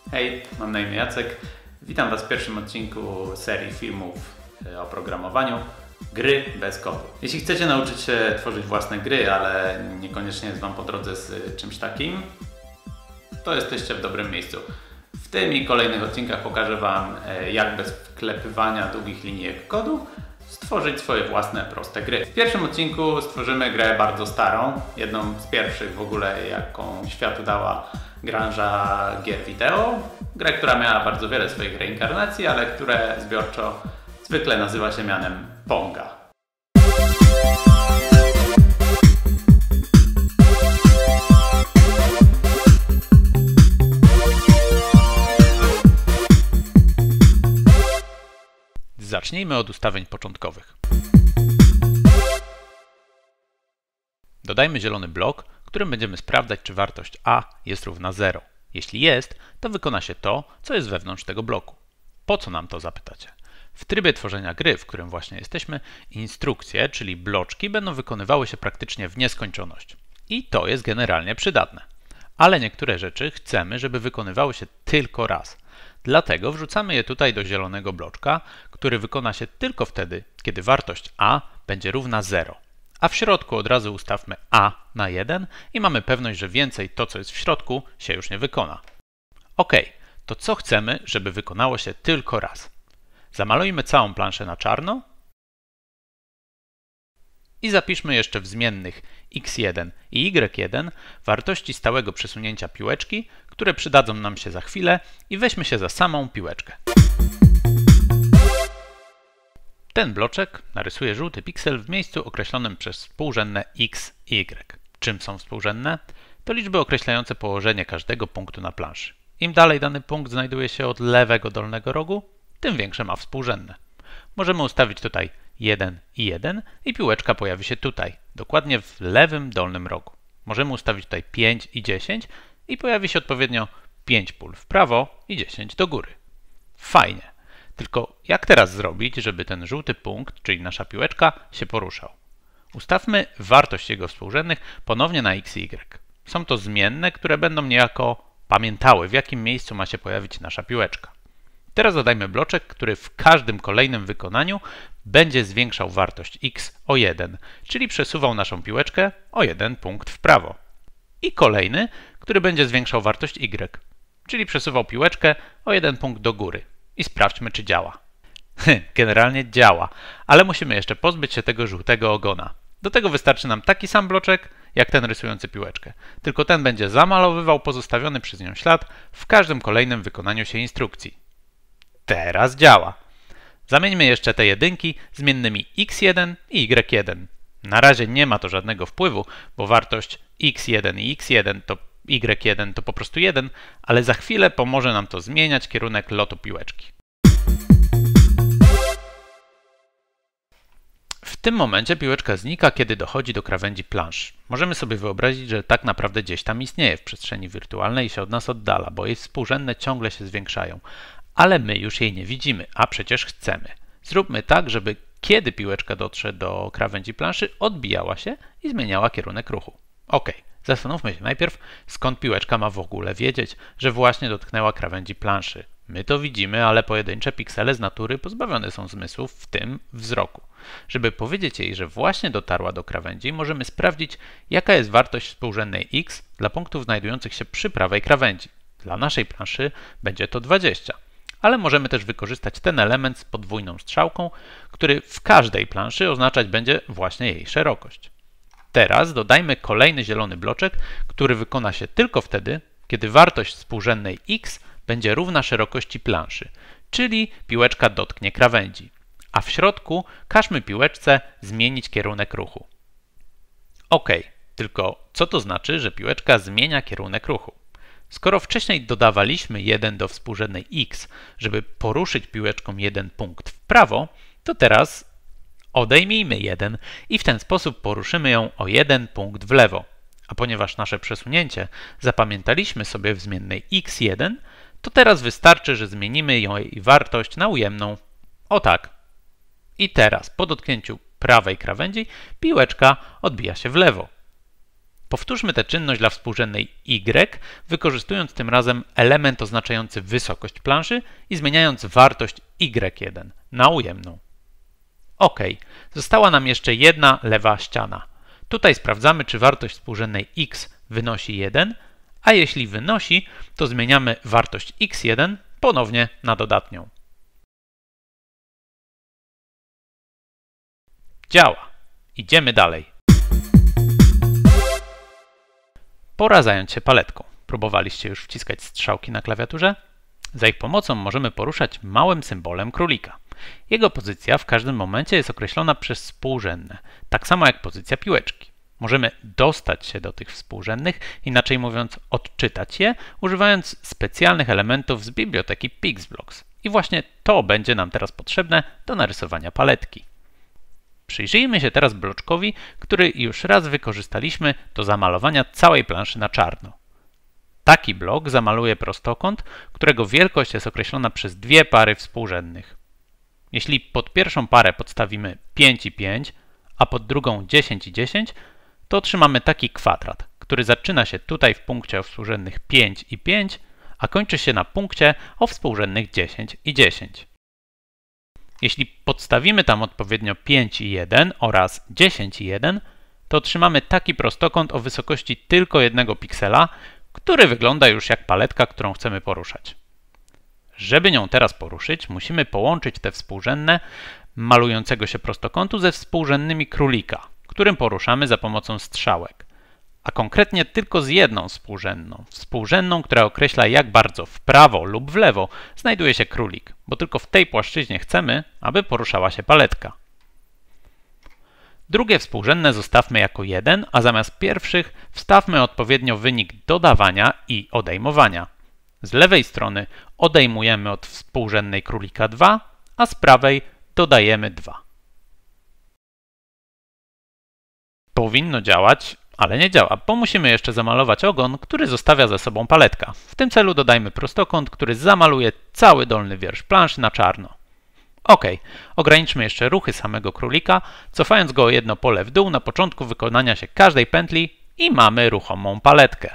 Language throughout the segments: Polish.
Hej, mam na imię Jacek. Witam Was w pierwszym odcinku serii filmów o programowaniu Gry bez kodu. Jeśli chcecie nauczyć się tworzyć własne gry, ale niekoniecznie jest Wam po drodze z czymś takim, to jesteście w dobrym miejscu. W tym i kolejnych odcinkach pokażę Wam, jak bez wklepywania długich linijek kodu stworzyć swoje własne, proste gry. W pierwszym odcinku stworzymy grę bardzo starą, jedną z pierwszych w ogóle, jaką światu dała branża gier wideo. Grę, która miała bardzo wiele swoich reinkarnacji, ale które zbiorczo zwykle nazywa się mianem Ponga. Zacznijmy od ustawień początkowych. Dodajmy zielony blok, którym będziemy sprawdzać, czy wartość a jest równa 0. Jeśli jest, to wykona się to, co jest wewnątrz tego bloku. Po co nam to, zapytacie? W trybie tworzenia gry, w którym właśnie jesteśmy, instrukcje, czyli bloczki, będą wykonywały się praktycznie w nieskończoność. I to jest generalnie przydatne. Ale niektóre rzeczy chcemy, żeby wykonywały się tylko raz. Dlatego wrzucamy je tutaj do zielonego bloczka, który wykona się tylko wtedy, kiedy wartość a będzie równa 0. A w środku od razu ustawmy a na 1 i mamy pewność, że więcej to, co jest w środku, się już nie wykona. OK, to co chcemy, żeby wykonało się tylko raz? Zamalujmy całą planszę na czarno i zapiszmy jeszcze w zmiennych x1 i y1 wartości stałego przesunięcia piłeczki, które przydadzą nam się za chwilę, i weźmy się za samą piłeczkę. Ten bloczek narysuje żółty piksel w miejscu określonym przez współrzędne x i y. Czym są współrzędne? To liczby określające położenie każdego punktu na planszy. Im dalej dany punkt znajduje się od lewego dolnego rogu, tym większe ma współrzędne. Możemy ustawić tutaj 1 i 1 i piłeczka pojawi się tutaj, dokładnie w lewym dolnym rogu. Możemy ustawić tutaj 5 i 10 i pojawi się odpowiednio 5 pól w prawo i 10 do góry. Fajnie. Tylko jak teraz zrobić, żeby ten żółty punkt, czyli nasza piłeczka, się poruszał? Ustawmy wartość jego współrzędnych ponownie na x i y. Są to zmienne, które będą niejako pamiętały, w jakim miejscu ma się pojawić nasza piłeczka. Teraz dodajmy bloczek, który w każdym kolejnym wykonaniu będzie zwiększał wartość x o 1, czyli przesuwał naszą piłeczkę o 1 punkt w prawo. I kolejny, który będzie zwiększał wartość y, czyli przesuwał piłeczkę o 1 punkt do góry. I sprawdźmy, czy działa. Generalnie działa, ale musimy jeszcze pozbyć się tego żółtego ogona. Do tego wystarczy nam taki sam bloczek, jak ten rysujący piłeczkę. Tylko ten będzie zamalowywał pozostawiony przez nią ślad w każdym kolejnym wykonaniu się instrukcji. Teraz działa. Zamieńmy jeszcze te jedynki zmiennymi x1 i y1. Na razie nie ma to żadnego wpływu, bo wartość x1 i x1 to y1 to po prostu 1, ale za chwilę pomoże nam to zmieniać kierunek lotu piłeczki. W tym momencie piłeczka znika, kiedy dochodzi do krawędzi planszy. Możemy sobie wyobrazić, że tak naprawdę gdzieś tam istnieje w przestrzeni wirtualnej i się od nas oddala, bo jej współrzędne ciągle się zwiększają. Ale my już jej nie widzimy, a przecież chcemy. Zróbmy tak, żeby kiedy piłeczka dotrze do krawędzi planszy, odbijała się i zmieniała kierunek ruchu. OK. Zastanówmy się najpierw, skąd piłeczka ma w ogóle wiedzieć, że właśnie dotknęła krawędzi planszy. My to widzimy, ale pojedyncze piksele z natury pozbawione są zmysłów, w tym wzroku. Żeby powiedzieć jej, że właśnie dotarła do krawędzi, możemy sprawdzić, jaka jest wartość współrzędnej x dla punktów znajdujących się przy prawej krawędzi. Dla naszej planszy będzie to 20. Ale możemy też wykorzystać ten element z podwójną strzałką, który w każdej planszy oznaczać będzie właśnie jej szerokość. Teraz dodajmy kolejny zielony bloczek, który wykona się tylko wtedy, kiedy wartość współrzędnej x będzie równa szerokości planszy, czyli piłeczka dotknie krawędzi. A w środku każmy piłeczce zmienić kierunek ruchu. OK, tylko co to znaczy, że piłeczka zmienia kierunek ruchu? Skoro wcześniej dodawaliśmy 1 do współrzędnej x, żeby poruszyć piłeczką 1 punkt w prawo, to teraz odejmijmy 1 i w ten sposób poruszymy ją o 1 punkt w lewo. A ponieważ nasze przesunięcie zapamiętaliśmy sobie w zmiennej x1, to teraz wystarczy, że zmienimy jej wartość na ujemną. O tak. I teraz po dotknięciu prawej krawędzi piłeczka odbija się w lewo. Powtórzmy tę czynność dla współrzędnej y, wykorzystując tym razem element oznaczający wysokość planszy i zmieniając wartość y1 na ujemną. OK, została nam jeszcze jedna lewa ściana. Tutaj sprawdzamy, czy wartość współrzędnej x wynosi 1, a jeśli wynosi, to zmieniamy wartość x1 ponownie na dodatnią. Działa. Idziemy dalej. Pora zająć się paletką. Próbowaliście już wciskać strzałki na klawiaturze? Za ich pomocą możemy poruszać małym symbolem królika. Jego pozycja w każdym momencie jest określona przez współrzędne, tak samo jak pozycja piłeczki. Możemy dostać się do tych współrzędnych, inaczej mówiąc odczytać je, używając specjalnych elementów z biblioteki Pixblocks. I właśnie to będzie nam teraz potrzebne do narysowania paletki. Przyjrzyjmy się teraz bloczkowi, który już raz wykorzystaliśmy do zamalowania całej planszy na czarno. Taki blok zamaluje prostokąt, którego wielkość jest określona przez dwie pary współrzędnych. Jeśli pod pierwszą parę podstawimy 5 i 5, a pod drugą 10 i 10, to otrzymamy taki kwadrat, który zaczyna się tutaj w punkcie o współrzędnych 5 i 5, a kończy się na punkcie o współrzędnych 10 i 10. Jeśli podstawimy tam odpowiednio 5 i 1 oraz 10 i 1, to otrzymamy taki prostokąt o wysokości tylko jednego piksela, który wygląda już jak paletka, którą chcemy poruszać. Żeby nią teraz poruszyć, musimy połączyć te współrzędne malującego się prostokątu ze współrzędnymi królika, którym poruszamy za pomocą strzałek, a konkretnie tylko z jedną współrzędną, która określa, jak bardzo w prawo lub w lewo znajduje się królik, bo tylko w tej płaszczyźnie chcemy, aby poruszała się paletka. Drugie współrzędne zostawmy jako 1, a zamiast pierwszych wstawmy odpowiednio wynik dodawania i odejmowania. Z lewej strony odejmujemy od współrzędnej królika 2, a z prawej dodajemy 2. Powinno działać, ale nie działa, bo musimy jeszcze zamalować ogon, który zostawia za sobą paletka. W tym celu dodajmy prostokąt, który zamaluje cały dolny wierzch planszy na czarno. OK, ograniczmy jeszcze ruchy samego królika, cofając go o jedno pole w dół na początku wykonania się każdej pętli i mamy ruchomą paletkę.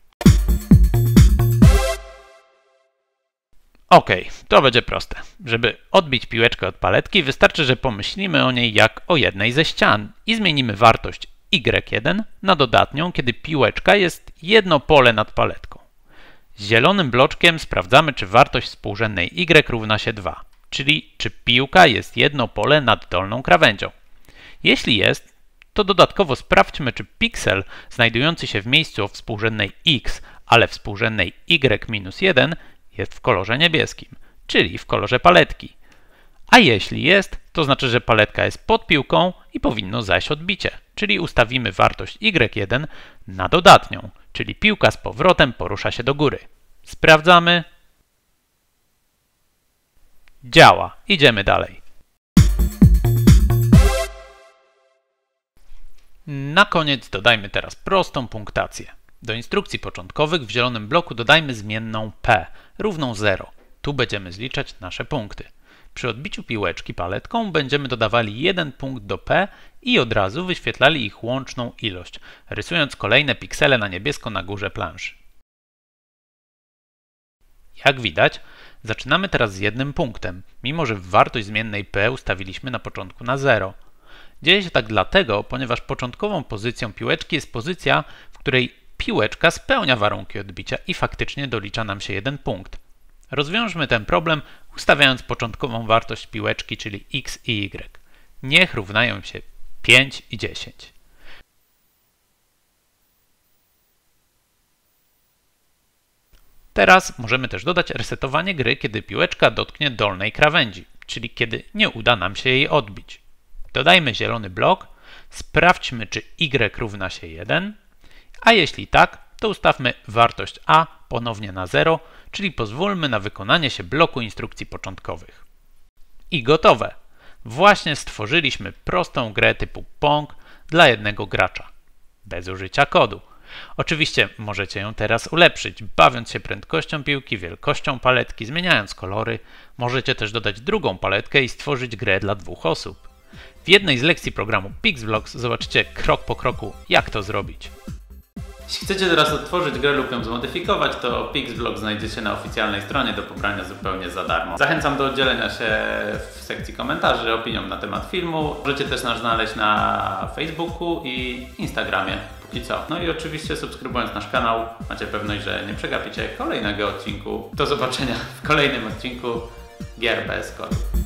OK, to będzie proste. Żeby odbić piłeczkę od paletki, wystarczy, że pomyślimy o niej jak o jednej ze ścian i zmienimy wartość y1 na dodatnią, kiedy piłeczka jest jedno pole nad paletką. Zielonym bloczkiem sprawdzamy, czy wartość współrzędnej y równa się 2, czyli czy piłka jest jedno pole nad dolną krawędzią. Jeśli jest, to dodatkowo sprawdźmy, czy piksel znajdujący się w miejscu o współrzędnej x, ale współrzędnej y-1 jest w kolorze niebieskim, czyli w kolorze paletki. A jeśli jest, to znaczy, że paletka jest pod piłką i powinno zajść odbicie, czyli ustawimy wartość y1 na dodatnią, czyli piłka z powrotem porusza się do góry. Sprawdzamy. Działa. Idziemy dalej. Na koniec dodajmy teraz prostą punktację. Do instrukcji początkowych w zielonym bloku dodajmy zmienną p równą 0. Tu będziemy zliczać nasze punkty. Przy odbiciu piłeczki paletką będziemy dodawali 1 punkt do p i od razu wyświetlali ich łączną ilość, rysując kolejne piksele na niebiesko na górze planszy. Jak widać, zaczynamy teraz z jednym punktem, mimo że wartość zmiennej p ustawiliśmy na początku na 0. Dzieje się tak dlatego, ponieważ początkową pozycją piłeczki jest pozycja, w której piłeczka spełnia warunki odbicia i faktycznie dolicza nam się 1 punkt. Rozwiążmy ten problem, ustawiając początkową wartość piłeczki, czyli x i y. Niech równają się 5 i 10. Teraz możemy też dodać resetowanie gry, kiedy piłeczka dotknie dolnej krawędzi, czyli kiedy nie uda nam się jej odbić. Dodajmy zielony blok, sprawdźmy, czy y równa się 1, a jeśli tak, to ustawmy wartość a ponownie na 0, czyli pozwólmy na wykonanie się bloku instrukcji początkowych. I gotowe! Właśnie stworzyliśmy prostą grę typu Pong dla jednego gracza, bez użycia kodu. Oczywiście możecie ją teraz ulepszyć, bawiąc się prędkością piłki, wielkością paletki, zmieniając kolory. Możecie też dodać drugą paletkę i stworzyć grę dla 2 osób. W jednej z lekcji programu Pixblocks zobaczycie krok po kroku, jak to zrobić. Jeśli chcecie teraz odtworzyć grę lub ją zmodyfikować, to PixVlog znajdziecie na oficjalnej stronie do pobrania zupełnie za darmo. Zachęcam do dzielenia się w sekcji komentarzy opinią na temat filmu. Możecie też nas znaleźć na Facebooku i Instagramie. Póki co. No i oczywiście subskrybując nasz kanał macie pewność, że nie przegapicie kolejnego odcinku. Do zobaczenia w kolejnym odcinku Gier bez kodu.